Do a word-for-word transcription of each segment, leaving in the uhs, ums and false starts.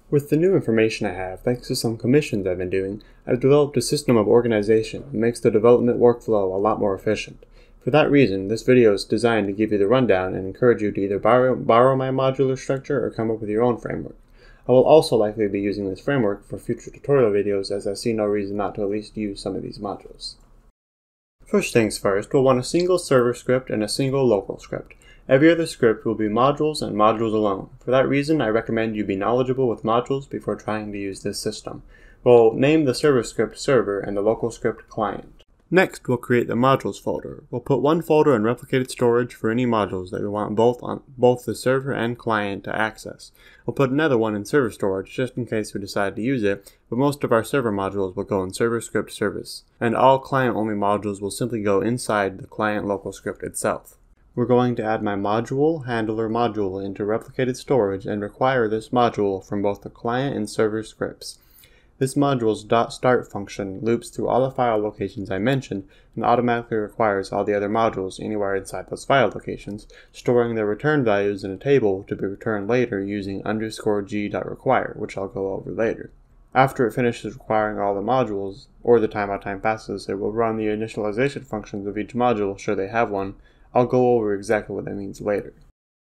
With the new information I have, thanks to some commissions I've been doing, I've developed a system of organization that makes the development workflow a lot more efficient. For that reason, this video is designed to give you the rundown and encourage you to either borrow, borrow my modular structure or come up with your own framework. I will also likely be using this framework for future tutorial videos, as I see no reason not to at least use some of these modules. First things first, we'll want a single server script and a single local script. Every other script will be modules and modules alone. For that reason, I recommend you be knowledgeable with modules before trying to use this system. We'll name the server script server and the local script client. Next, we'll create the modules folder. We'll put one folder in replicated storage for any modules that we want both on both the server and client to access. We'll put another one in server storage just in case we decide to use it, but most of our server modules will go in server script service, and all client-only modules will simply go inside the client local script itself. We're going to add my ModuleHandler module into replicated storage and require this module from both the client and server scripts. This module's .start function loops through all the file locations I mentioned and automatically requires all the other modules anywhere inside those file locations, storing their return values in a table to be returned later using underscore g.require, which I'll go over later. After it finishes requiring all the modules, or the timeout time passes, it will run the initialization functions of each module should they have one. I'll go over exactly what that means later.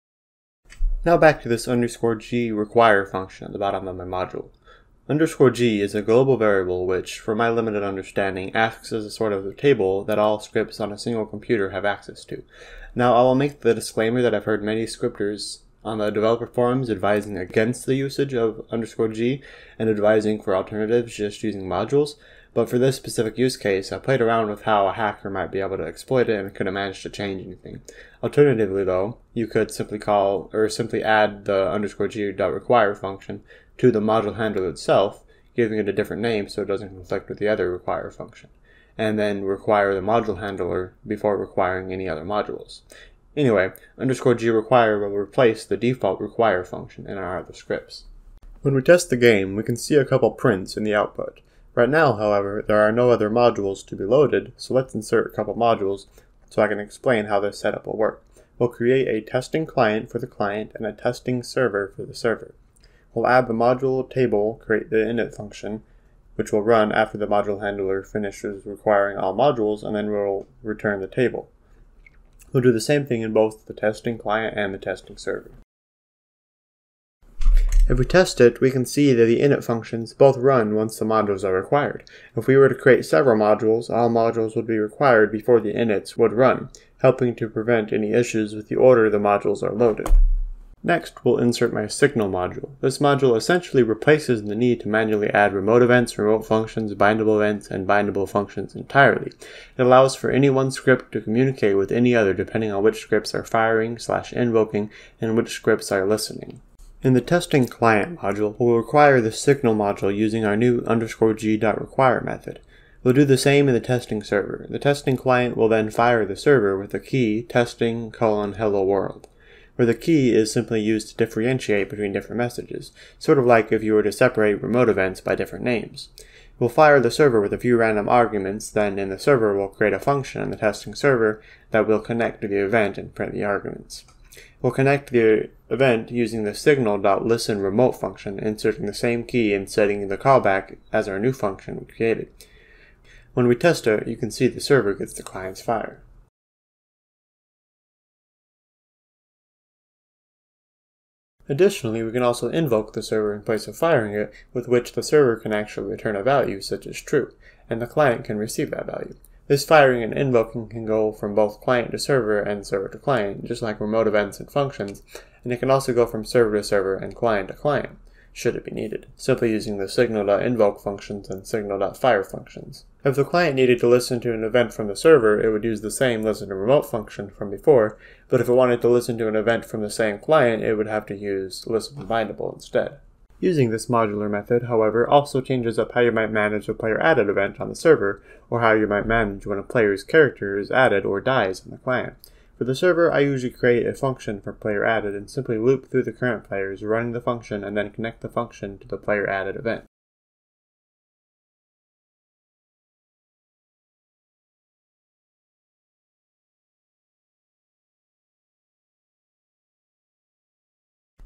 Now back to this underscore g require function at the bottom of my module. Underscore g is a global variable which, from my limited understanding, acts as a sort of a table that all scripts on a single computer have access to. Now I will make the disclaimer that I've heard many scripters on the developer forums advising against the usage of underscore g and advising for alternatives just using modules. But for this specific use case, I played around with how a hacker might be able to exploit it and couldn't manage to change anything. Alternatively though, you could simply call, or simply add the underscore g.require function to the module handler itself, giving it a different name so it doesn't conflict with the other require function, and then require the module handler before requiring any other modules. Anyway, underscore g require will replace the default require function in our other scripts. When we test the game, we can see a couple prints in the output. Right now, however, there are no other modules to be loaded, so let's insert a couple modules so I can explain how this setup will work. We'll create a testing client for the client and a testing server for the server. We'll add the module table, create the init function, which will run after the module handler finishes requiring all modules, and then we'll return the table. We'll do the same thing in both the testing client and the testing server. If we test it, we can see that the init functions both run once the modules are required. If we were to create several modules, all modules would be required before the inits would run, helping to prevent any issues with the order the modules are loaded. Next, we'll insert my signal module. This module essentially replaces the need to manually add remote events, remote functions, bindable events, and bindable functions entirely. It allows for any one script to communicate with any other depending on which scripts are firing slash invoking and which scripts are listening. In the testing client module, we'll require the signal module using our new underscore g.require method. We'll do the same in the testing server. The testing client will then fire the server with the key testing colon hello world, where the key is simply used to differentiate between different messages, sort of like if you were to separate remote events by different names. We'll fire the server with a few random arguments, then in the server we'll create a function in the testing server that will connect to the event and print the arguments. We'll connect the event using the signal.listenRemote function, inserting the same key and setting the callback as our new function we created. When we test it, you can see the server gets the client's fire. Additionally, we can also invoke the server in place of firing it, with which the server can actually return a value such as true, and the client can receive that value. This firing and invoking can go from both client to server and server to client, just like remote events and functions, and it can also go from server to server and client to client, should it be needed, simply using the signal.invoke functions and signal.fire functions. If the client needed to listen to an event from the server, it would use the same listen to remote function from before, but if it wanted to listen to an event from the same client, it would have to use listen to bindable instead. Using this modular method, however, also changes up how you might manage a player added event on the server, or how you might manage when a player's character is added or dies on the client. For the server, I usually create a function for player added and simply loop through the current players, running the function, and then connect the function to the player added event.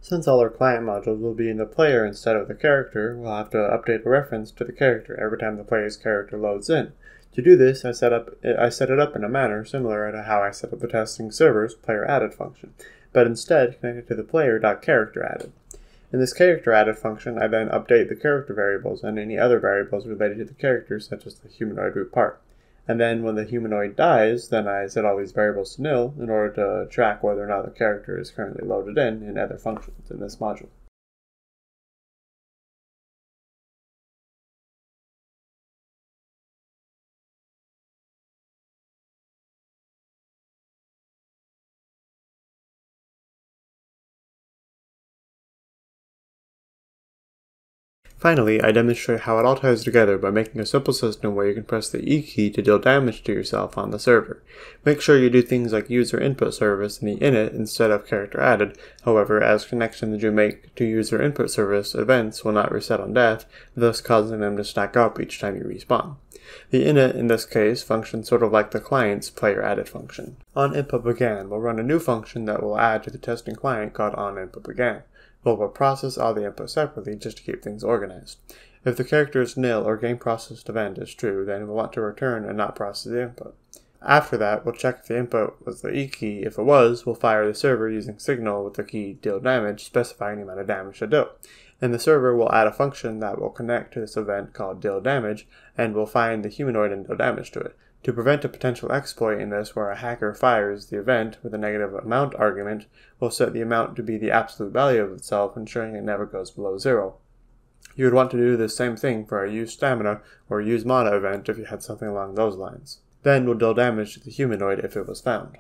Since all our client modules will be in the player instead of the character, we'll have to update a reference to the character every time the player's character loads in. To do this, I set, up, I set it up in a manner similar to how I set up the testing server's playerAdded function, but instead connected to the player.characterAdded. In this characterAdded function, I then update the character variables and any other variables related to the character, such as the humanoid root part. And then when the humanoid dies, then I set all these variables to nil in order to track whether or not the character is currently loaded in in other functions in this module. Finally, I demonstrate how it all ties together by making a simple system where you can press the E key to deal damage to yourself on the server. Make sure you do things like user input service in the init instead of character added. However, as connections you make to user input service events will not reset on death, thus causing them to stack up each time you respawn. The init, in this case, functions sort of like the client's playerAdded function. OnInputBegan will run a new function that will add to the testing client called OnInputBegan. We'll process all the inputs separately just to keep things organized. If the character is nil or game processed event is true, then we'll want to return and not process the input. After that, we'll check if the input was the E key. If it was, we'll fire the server using signal with the key deal damage, specifying the amount of damage to do. And the server will add a function that will connect to this event called deal damage, and will find the humanoid and deal damage to it. To prevent a potential exploit in this where a hacker fires the event with a negative amount argument, we'll set the amount to be the absolute value of itself, ensuring it never goes below zero. You would want to do the same thing for a use stamina or use mana event if you had something along those lines. Then we'll deal damage to the humanoid if it was found.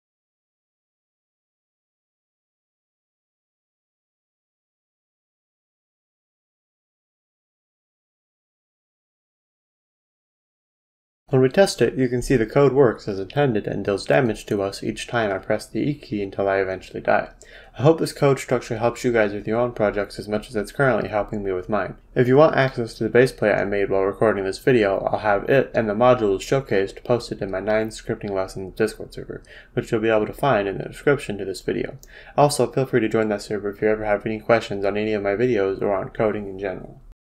When we test it, you can see the code works as intended and deals damage to us each time I press the E key until I eventually die. I hope this code structure helps you guys with your own projects as much as it's currently helping me with mine. If you want access to the base plate I made while recording this video, I'll have it and the modules showcased posted in my nine scripting lessons Discord server, which you'll be able to find in the description to this video. Also, feel free to join that server if you ever have any questions on any of my videos or on coding in general.